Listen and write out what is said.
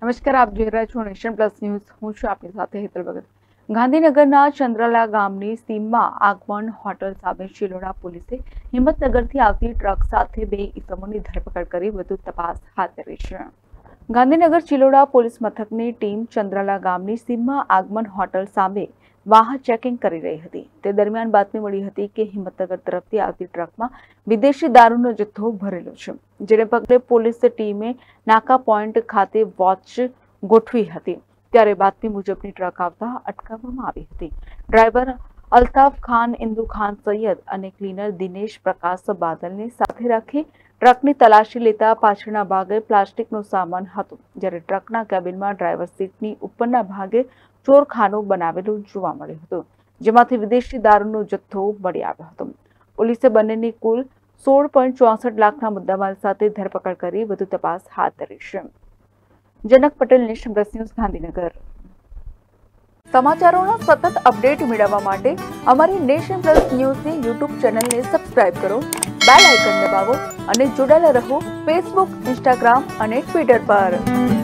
નમસ્કાર, આપ જોઈ રહ્યા છો નેશન પ્લસ ન્યૂઝ। હું છું આપની સાથે હેતલ ભગત। ગાંધીનગરના ચંદ્રલા ગામની સીમમાં આગમન હોટલ સામે શિલોડા પોલીસે હિંમતનગરથી આવતી ટ્રક સાથે 2 ઇસમોની ધરપકડ કરી વધુ તપાસ હાથ ધરી છે। ગાંધીનગર ચિલોડા પોલીસ મથકની ટીમ ચંદ્રલા ગામની સીમમાં આગમન હોટલ સામે વાહન ચેકિંગ કરી રહી હતી। તે દરમિયાન બાતમી મળી હતી કે હિંમતનગર તરફથી આવતી ટ્રકમાં વિદેશી દારૂનો જથ્થો ભરેલો છે, જેને પગલે પોલીસ ટીમે નાકા પોઈન્ટ ખાતે વોચ ગોઠવી હતી। ત્યારે બાતમી મુજબની ટ્રક આવતા અટકાવવામાં આવી હતી। ડ્રાઈવર અલ્તાફ ખાન, ઇન્દુ ખાન સૈયદ અને ક્લીનર દિનેશ પ્રકાશ બાદલને સાથે રાખી ટ્રકની તલાશી લેતા પાછળના ભાગે પ્લાસ્ટિકનો સામાન હતો, જ્યારે ટ્રકના કેબિનમાં ડ્રાઈવર સીટની ઉપરના ભાગે ચોરખાનું બનાવેલું જોવા મળ્યું હતું, જેમાંથી વિદેશી દારૂનો જથ્થો મળી આવ્યો હતો। પોલીસે બંનેની કુલ 16.64 લાખના મુદ્દામાલ સાથે ધરપકડ કરી વધુ તપાસ હાથ ધરી છે। Janak Patel, Nation Plus News, Gandhinagar. સમાચારોના સતત અપડેટ મેળવવા માટે અમારી નેશન પ્લસ ન્યૂઝની યુટ્યુબ ચેનલને સબસ્ક્રાઇબ કરો, બેલ આઇકન દબાવો અને જોડાયેલા રહો ફેસબુક, ઇન્સ્ટાગ્રામ અને ટ્વિટર પર।